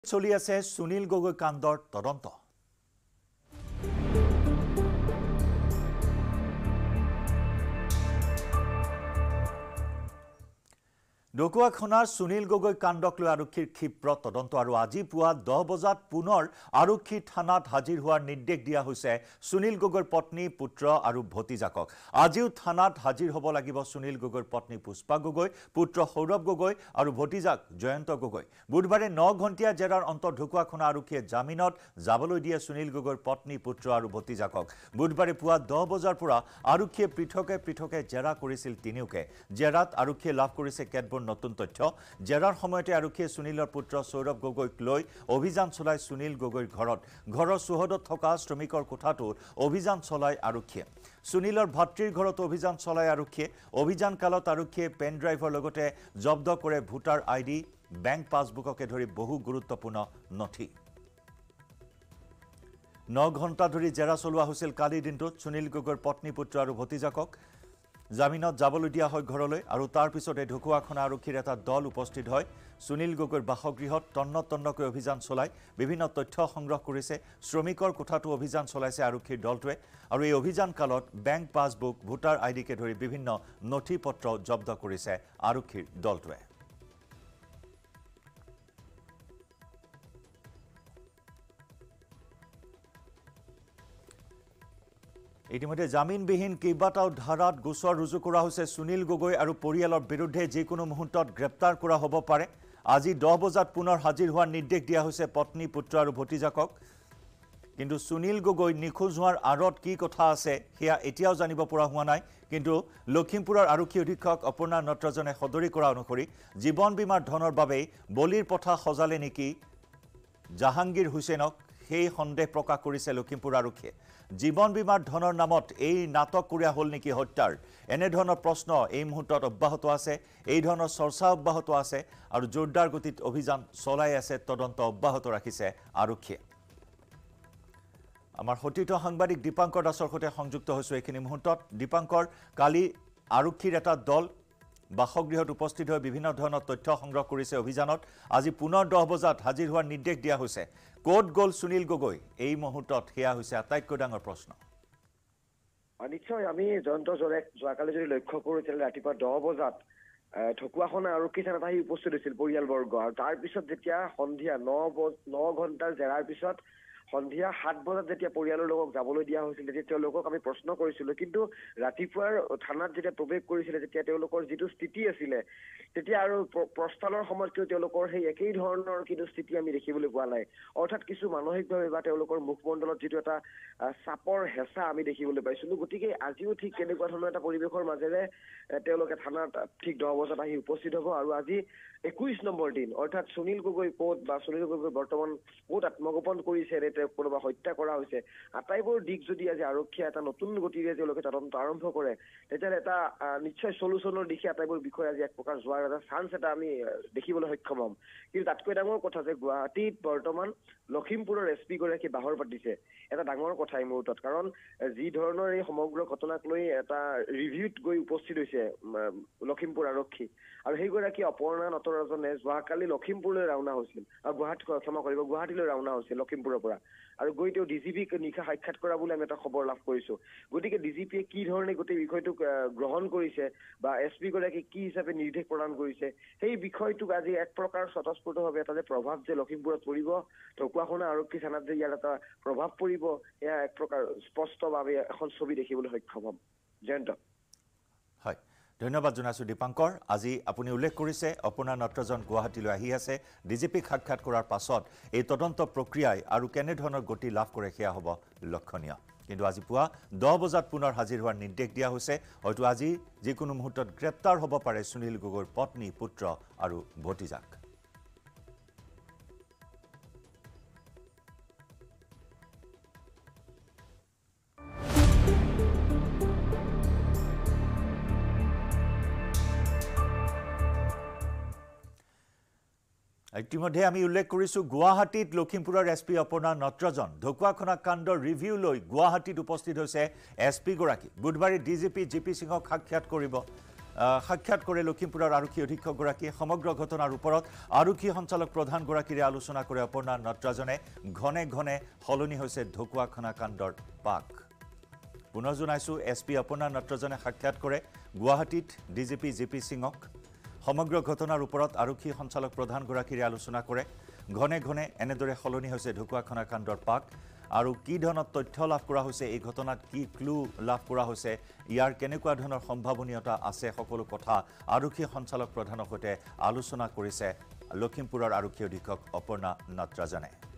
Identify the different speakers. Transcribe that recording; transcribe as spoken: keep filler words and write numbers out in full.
Speaker 1: চলি আছে সুনীল গগৈ কাণ্ডৰ তদন্ত Dhakuakhanaৰ সুনীল গগৈ কাণ্ডক লৈ আৰক্ষীৰ ক্ষিপ্ৰ তদন্ত আৰু আজি পুৱা দহ বজাত পুনৰ আৰক্ষী থানাত হাজিৰ হোৱাৰ নিৰ্দেশ দিয়া হৈছে সুনীল গগৈৰ পত্নী পুত্ৰ আৰু ভতিজাকক আজিও থানাত হাজিৰ হ'ব লাগিব সুনীল গগৈৰ পত্নী পুষ্পা গগৈ পুত্ৰ সৌৰভ গগৈ আৰু ভতিজাক জয়ন্ত গগৈ বুধবাৰে ন ঘণ্টিয়া জেৰাৰ অন্তত ঢকুৱাখনা আৰক্ষীয়ে জামিনত যাবলৈ দিয়ে সুনীল গগৈৰ পত্নী পুত্ৰ আৰু ভতিজাকক বুধবাৰে পুৱা দহ বজাৰ পৰা আৰক্ষীয়ে পৃথকে পৃথকে জেৰা কৰিছিল তিনিওকে জেৰাত আৰক্ষীয়ে লাভ কৰিছে কেতবোৰ নতুন তথ্য জেৰাৰ সময়তে আৰক্ষীয়ে সুনীলৰ পুত্ৰ সৌৰভ গগৈক লৈ অভিযান চলাই সুনীল গগৈৰ ঘৰত ঘৰৰ সুহদত থকা শ্ৰমিকৰ কোঠাটোত অভিযান চলাই আৰক্ষীয়ে সুনীলৰ ভাতৃৰ ঘৰত অভিযান চলাই আৰক্ষীয়ে অভিযান কালত আৰক্ষীয়ে পেন ড্ৰাইভৰ লগতে জব্দ কৰে ভোটাৰ আইডি বেংক পাছবুককে ধৰি বহু গুৰুত্বপূৰ্ণ নথি ন ঘণ্টা ধৰি জেৰা চলোৱা হৈছিল কালি দিনটোত সুনীল গগৈৰ পত্নী পুত্ৰ আৰু ভতিজাকক জামিনত যাবলৈ দিয়া হয় ঘৰলৈ আৰু তাৰ পিছতে ঢকুৱাখনা আৰক্ষীৰ এটা দল উপস্থিত হয় সুনীল গগৈৰ বাসগৃহত তন্ন তন্নকৈ অভিযান চলাই বিভিন্ন তথ্য সংগ্ৰহ কৰিছে শ্ৰমিকৰ কোঠাটো অভিযান চলাইছে আৰক্ষীৰ দলটোৱে আৰু এই অভিযান কালত বেংক পাছবুক ভোটাৰ আইডিকে ধৰি বিভিন্ন নথি পত্ৰ জব্দ কৰিছে আৰক্ষীৰ দলটোৱে ইতিমধ্যে জামিনবিহীন কেইবাটাও ধাৰাত গোচৰ ৰুজু কৰা হৈছে সুনীল গগৈ আৰু পৰিয়ালৰ বিৰুদ্ধে যিকোনো মুহূৰ্তত গ্ৰেপ্তাৰ কৰা হ'ব পাৰে আজি দহ বজাত পুনৰ হাজিৰ হোৱাৰ নিৰ্দেশ দিয়া হৈছে পত্নী পুত্ৰ আৰু ভতিজাকক কিন্তু সুনীল গগৈ নিখোজ হোৱাৰ আঁৰত কি কথা আছে সেয়া এতিয়াও জানিব পৰা হোৱা নাই কিন্তু লখিমপুৰৰ আৰক্ষী অধীক্ষক অপৰ্ণা নটৰাজনে সদৰি কৰা অনুসৰি জীৱন বীমাৰ ধনৰ বাবে বলিৰ পথা সজালে নেকি জাহাংগীৰ হুছেইনক সেই সন্দেহ প্ৰকাশ কৰিছে লখিমপুৰ আৰক্ষীয়ে জীৱন বীমাৰ ধনৰ নামত এই নাটক কৰিয়া হল নেকি হত্যাৰ এনে ধৰণৰ প্ৰশ্ন এই মুহূৰ্তত অব্যাহত আছে এই ধৰণৰ চৰ্চা অব্যাহত আছে আৰু জোৰদাৰ গতিত অভিযান চলাই আছে তদন্ত অব্যাহত ৰাখিছে আৰক্ষীয়ে আমাৰ সতীৰ্থ সাংবাদিক দীপাংকৰ দাসৰ সৈতে সংযুক্ত হৈছো এইখিনি মুহূৰ্তত দীপাংকৰ কালি আৰক্ষীৰ এটা দল বাসগৃহত উপস্থিত হৈ বিভিন্ন ধৰণৰ তথ্য সংগ্ৰহ কৰিছে অভিযানত আজি পুনৰ দহ বজাত হাজিৰ হোৱাৰ নিৰ্দেশ দিয়া হৈছে কোড গল সুনীল গগৈ এই মুহূৰ্তত হেয়া হৈছে আটাইতকৈ ডাঙৰ প্ৰশ্ন
Speaker 2: নিশ্চয় আমি জয়ন্ত জৰেক যোৱাকালি যদি লক্ষ্য কৰোঁ তেতিয়াহ'লে ৰাতিপুৱা দহ বজাত ঢকুৱাখনা আৰক্ষী থানাত আহি উপস্থিত হৈছিল পৰিয়ালবৰ্গ আৰু তাৰ পিছত যেতিয়া সন্ধিয়া ন ন ঘণ্টাৰ জেৰাৰ পিছত সন্ধিয়া সাত বজাত যেতিয়া পৰিয়ালৰ লোকক যাবলৈ দিয়া হৈছিল তেতিয়া তেওঁলোকক আমি প্ৰশ্ন কৰিছিলোঁ কিন্তু ৰাতিপুৱাৰ থানাত যেতিয়া প্ৰৱেশ কৰিছিলে তেতিয়া তেওঁলোকৰ যিটো স্থিতি আছিলে তেতিয়া আৰু প্ৰস্থানৰ সময়ত তেওঁলোকৰ সেই একেই ধৰণৰ কিন্তু স্থিতি আমি দেখিবলৈ পোৱা নাই অৰ্থাৎ কিছু মানসিকভাৱে বা তেওঁলোকৰ মুখমণ্ডলত যিটো এটা চাপৰ হেঁচা আমি দেখিবলৈ পাইছিলোঁ গতিকে আজিও ঠিক তেনেকুৱা ধৰণৰ এটা পৰিৱেশৰ মাজেৰে তেওঁলোকে থানাত ঠিক দহ বজাত আহি উপস্থিত হ'ব আৰু আজি একৈশ নম্বৰ দিন অৰ্থাৎ সুনীল গগৈ ক'ত বা সুনীল গগৈ বৰ্তমান ক'ত আত্মগোপন কৰিছে নে তেওঁ কোনোবা হত্যা কৰা হৈছে আটাইবোৰ দিশ যদি আজি আৰক্ষীয়ে এটা নতুন গতিৰে তেওঁলোকে তদন্ত আৰম্ভ কৰে তেতিয়াহ'লে এটা নিশ্চয় চলুচনৰ দিশে আটাইবোৰ বিষয় আজি এক প্ৰকাৰ যোৱাৰ এটা চান্স এটা আমি দেখিবলৈ সক্ষম হ'ম কিন্তু তাতকৈ ডাঙৰ কথা যে গুৱাহাটীত বৰ্তমান লখিমপুৰৰ এছ পি গৰাকী বাহৰ পাতিছে এটা ডাঙৰ কথা এই মুহূৰ্তত কাৰণ যি ধৰণৰ এই সমগ্ৰ ঘটনাক লৈ এটা ৰিভিউত গৈ উপস্থিত হৈছে লখিমপুৰ আৰক্ষী আৰু সেইগৰাকী অপৰ্ণা নটৰাজনে যোৱাকালি লখিমপুৰলৈ ৰাওনা হৈছিল আৰু গুৱাহাটী ক্ষমা কৰিব গুৱাহাটীলৈ ৰাওনা হৈছিল লখিমপুৰৰ পৰা আৰু গৈ তেওঁ ডি জি পিক নিশা সাক্ষাৎ কৰা বুলি আমি এটা খবৰ লাভ কৰিছোঁ গতিকে ডি জি পিয়ে কি ধৰণে গোটেই বিষয়টোক গ্ৰহণ কৰিছে বা এছ পি গৰাকী কি হিচাপে নিৰ্দেশ প্ৰদান কৰিছে সেই বিষয়টোক আজি এক প্ৰকাৰ স্বতঃস্ফূৰ্তভাৱে এটা যে প্ৰভাৱ যে লখিমপুৰত পৰিব ঢকুৱাখনা আৰক্ষী থানাত যে ইয়াৰ এটা প্ৰভাৱ পৰিব এয়া এক প্ৰকাৰ স্পষ্টভাৱে এখন ছবি দেখিবলৈ সক্ষম হ'ম জয়ন্ত
Speaker 1: হয় ধন্যবাদ জনাইছোঁ দীপাংকৰ আজি আপুনি উল্লেখ কৰিছে অপৰ্ণা নটৰাজন গুৱাহাটীলৈ আহি আছে ডিজিপিক সাক্ষাৎ কৰাৰ পাছত এই তদন্ত প্ৰক্ৰিয়াই আৰু কেনেধৰণৰ গতি লাভ কৰে সেয়া হ'ব লক্ষণীয় কিন্তু আজি পুৱা দহ বজাত পুনৰ হাজিৰ হোৱাৰ নিৰ্দেশ দিয়া হৈছে হয়তো আজি যিকোনো মুহূৰ্তত গ্ৰেপ্তাৰ হ'ব পাৰে সুনীল গগৈৰ পত্নী পুত্ৰ আৰু ভতিজাক ইতিমধ্যে আমি উল্লেখ কৰিছোঁ গুৱাহাটীত লখিমপুৰৰ এছ পি অপৰ্ণা নটৰাজন ঢকুৱাখনা কাণ্ডৰ ৰিভিউ লৈ গুৱাহাটীত উপস্থিত হৈছে এছ পি গৰাকী বুধবাৰে DGP GP সিঙক সাক্ষাৎ কৰিব সাক্ষাৎ কৰে লখিমপুৰৰ আৰক্ষী অধীক্ষকগৰাকীয়ে সমগ্ৰ ঘটনাৰ ওপৰত আৰক্ষী সঞ্চালক প্ৰধানগৰাকীৰে আলোচনা কৰে অপৰ্ণা নটৰাজনে ঘনে ঘনে সলনি হৈছে ঢকুৱাখানা কাণ্ডৰ পাক পুনৰ জনাইছো এছপি অপৰ্ণা নটৰাজনে সাক্ষাৎ কৰে গুৱাহাটীত ডিজিপি জিপি সিঙক সমগ্ৰ ঘটনাৰ ওপৰত আৰক্ষী সঞ্চালক প্ৰধানগৰাকীৰে আলোচনা কৰে ঘনে ঘনে এনেদৰে সলনি হৈছে ঢকুৱাখানা কাণ্ডৰ পাক আৰু কি ধৰণৰ তথ্য লাভ কৰা হৈছে এই ঘটনাত কি ক্লু লাভ কৰা হৈছে ইয়াৰ কেনেকুৱা ধৰণৰ সম্ভাৱনীয়তা আছে সকলো কথা আৰক্ষী সঞ্চালক প্ৰধানৰ সৈতে আলোচনা কৰিছে লখিমপুৰৰ আৰক্ষী অধীক্ষক অপৰ্ণা নটৰাজনে